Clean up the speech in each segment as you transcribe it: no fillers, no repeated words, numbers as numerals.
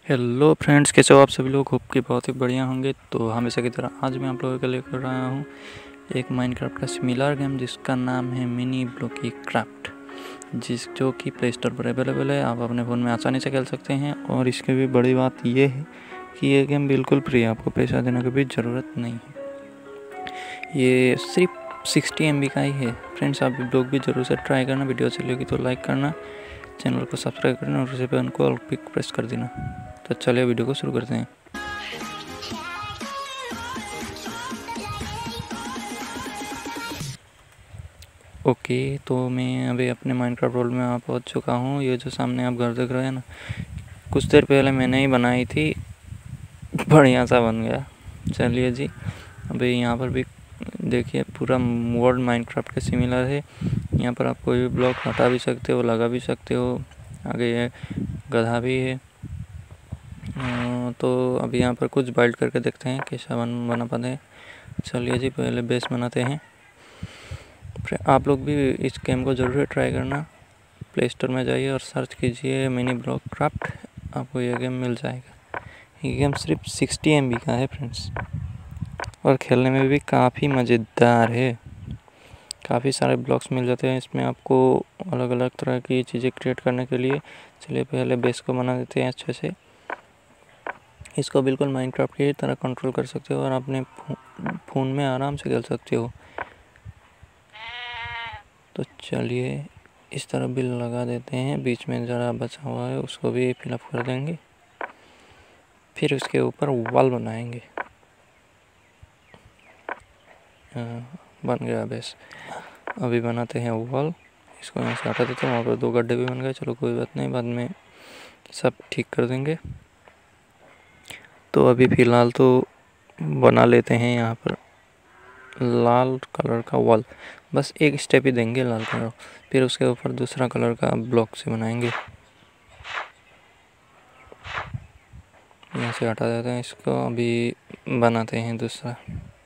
Hello friends, कैसे हो आप सभी लोग। होप कि बहुत ही बढ़िया होंगे। तो हमेशा की तरह आज मैं आप लोगों के लिए कर रहा हूँ एक माइनक्राफ्ट का सिमिलर गेम जिसका नाम है मिनी ब्लॉकी क्राफ्ट, जो कि प्ले स्टोर पर अवेलेबल है। आप अपने फ़ोन में आसानी से खेल सकते हैं। और इसकी भी बड़ी बात ये है कि ये गेम बिल्कुल फ्री है, आपको पैसा देने की भी ज़रूरत नहीं है। ये सिर्फ 60 MB का ही है। फ्रेंड्स, आप लोग भी ज़रूर से ट्राई करना। वीडियो अच्छी लगी तो लाइक करना, चैनल को सब्सक्राइब करना और उसी पे उनको ऑल पिक प्रेस कर देना। तो चलिए वीडियो को शुरू करते हैं। ओके, तो मैं अभी अपने माइनक्राफ्ट वर्ल्ड में पहुंच चुका हूँ। ये जो सामने आप घर देख रहे हैं ना, कुछ देर पहले मैंने ही बनाई थी, बढ़िया सा बन गया। चलिए जी, अभी यहाँ पर भी देखिए पूरा वर्ल्ड माइनक्राफ्ट के सिमिलर है। यहाँ पर आप कोई भी ब्लॉक हटा भी सकते हो, लगा भी सकते हो। आगे ये गधा भी है। तो अभी यहाँ पर कुछ बाइल्ड करके देखते हैं कैसा बना पाते हैं। चलिए जी, पहले बेस बनाते हैं। आप लोग भी इस गेम को ज़रूर ट्राई करना। प्ले स्टोर में जाइए और सर्च कीजिए मिनी ब्लॉक क्राफ्ट, आपको ये गेम मिल जाएगा। ये गेम सिर्फ 60 MB का है फ्रेंड्स, और खेलने में भी काफ़ी मज़ेदार है। काफ़ी सारे ब्लॉक्स मिल जाते हैं इसमें आपको, अलग अलग तरह की चीज़ें क्रिएट करने के लिए। चलिए पहले बेस को बना देते हैं अच्छे से। इसको बिल्कुल माइनक्राफ्ट की तरह कंट्रोल कर सकते हो और अपने फ़ोन में आराम से खेल सकते हो। तो चलिए इस तरह भी लगा देते हैं, बीच में ज़रा बचा हुआ है उसको भी फिलअप कर देंगे। फिर उसके ऊपर वॉल बनाएंगे। बन गया बेस। अभी बनाते हैं वॉल। इसको यहाँ से हटा देते हैं। वहाँ पर 2 गड्ढे भी बन गए। चलो कोई बात नहीं, बाद में सब ठीक कर देंगे। तो अभी फ़िलहाल तो बना लेते हैं यहाँ पर लाल कलर का वॉल। बस एक स्टेप ही देंगे लाल कलर, फिर उसके ऊपर दूसरा कलर का ब्लॉक से बनाएंगे। यहाँ से हटा देते हैं इसको। अभी बनाते हैं दूसरा।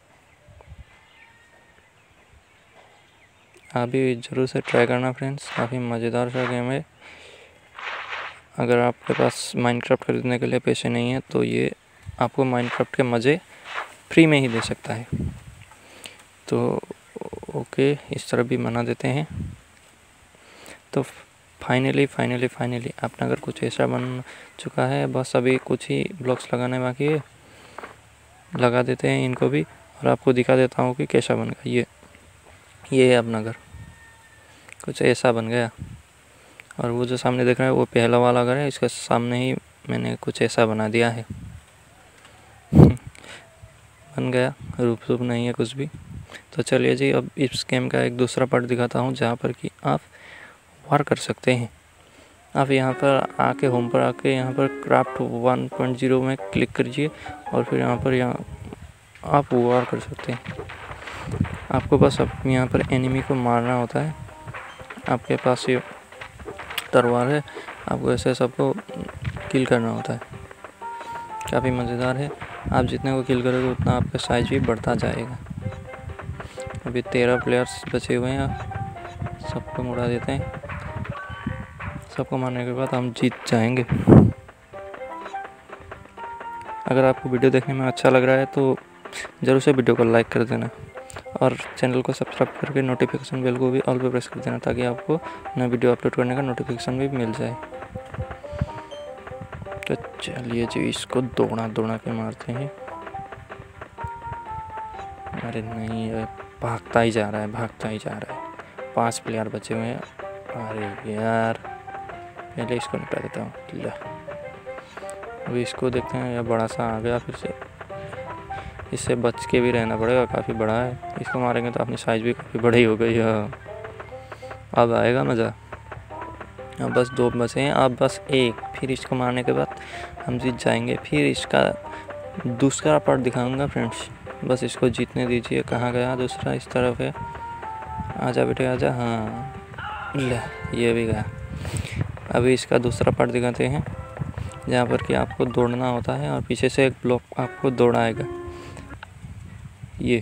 आप भी ज़रूर से ट्राई करना फ्रेंड्स, काफ़ी मज़ेदार सा गेम है। अगर आपके पास माइनक्राफ्ट खरीदने के लिए पैसे नहीं हैं तो ये आपको माइनक्राफ्ट के मज़े फ्री में ही दे सकता है। तो ओके, इस तरह भी बना देते हैं। तो फाइनली अपना घर कुछ ऐसा बन चुका है। बस अभी कुछ ही ब्लॉक्स लगाने बाकी है, लगा देते हैं इनको भी और आपको दिखा देता हूँ कि कैसा बन गया। ये है अपना घर, कुछ ऐसा बन गया। और वो जो सामने देख रहे हैं वो पहला वाला घर है, इसके सामने ही मैंने कुछ ऐसा बना दिया है। बन गया, रूप नहीं है कुछ भी। तो चलिए जी, अब इस गेम का एक दूसरा पार्ट दिखाता हूँ जहाँ पर कि आप वार कर सकते हैं। आप यहाँ पर आके होम पर आके यहाँ पर क्राफ्ट 1.0 में क्लिक कीजिए और फिर यहाँ आप वार कर सकते हैं। आपको बस अब यहाँ पर एनिमी को मारना होता है। आपके पास ये तलवार है, आपको ऐसे सबको किल करना होता है। काफ़ी मज़ेदार है। आप जितने को किल करोगे उतना आपका साइज भी बढ़ता जाएगा। अभी 13 प्लेयर्स बचे हुए हैं, सबको मुड़ा देते हैं। सबको मारने के बाद हम जीत जाएंगे। अगर आपको वीडियो देखने में अच्छा लग रहा है तो ज़रूर से वीडियो को लाइक कर देना और चैनल को सब्सक्राइब करके नोटिफिकेशन बेल को भी ऑल पे प्रेस कर देना, ताकि आपको नया वीडियो अपलोड करने का नोटिफिकेशन भी मिल जाए। तो चलिए जी, इसको दौड़ा के मारते हैं। अरे नहीं, ये भागता ही जा रहा है। 5 प्लेयर बचे हुए हैं। अरे यार, पहले इसको निपटा देता हूँ। अभी इसको देखते हैं, यह बड़ा सा आ गया फिर से। इससे बच के भी रहना पड़ेगा, काफ़ी बड़ा है। इसको मारेंगे तो अपनी साइज़ भी काफ़ी बड़ी हो गई है। अब आएगा मज़ा। अब बस 2 बचे हैं, अब बस 1। फिर इसको मारने के बाद हम जीत जाएंगे। फिर इसका दूसरा पार्ट दिखाऊंगा फ्रेंड्स। बस इसको जीतने दीजिए। कहाँ गया दूसरा? इस तरफ है। आजा बेटे आजा। हाँ, ले, ये भी गया। अभी इसका दूसरा पार्ट दिखाते हैं, जहाँ पर कि आपको दौड़ना होता है और पीछे से एक ब्लॉक आपको दौड़ाएगा। ये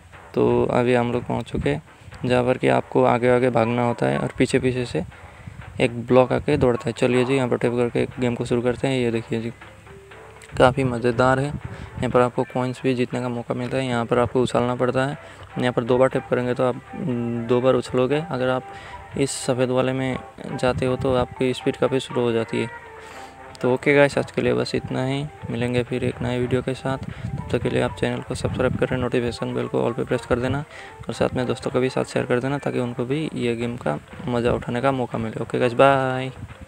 तो अभी हम लोग पहुँच चुके हैं, जहाँ पर कि आपको आगे भागना होता है और पीछे से एक ब्लॉक आके दौड़ता है। चलिए जी, यहाँ पर टैप करके गेम को शुरू करते हैं। ये देखिए जी, काफ़ी मज़ेदार है। यहाँ पर आपको कॉइन्स भी जीतने का मौका मिलता है। यहाँ पर आपको उछलना पड़ता है। यहाँ पर 2 बार टैप करेंगे तो आप 2 बार उछलोगे। अगर आप इस सफ़ेद वाले में जाते हो तो आपकी स्पीड काफ़ी स्लो हो जाती है। तो ओके गाइस, आज के लिए बस इतना ही। मिलेंगे फिर एक नए वीडियो के साथ। तब तक के लिए आप चैनल को सब्सक्राइब करें, नोटिफिकेशन बेल को ऑल पे प्रेस कर देना और साथ में दोस्तों को भी साथ शेयर कर देना ताकि उनको भी ये गेम का मज़ा उठाने का मौका मिले। Okay guys, bye.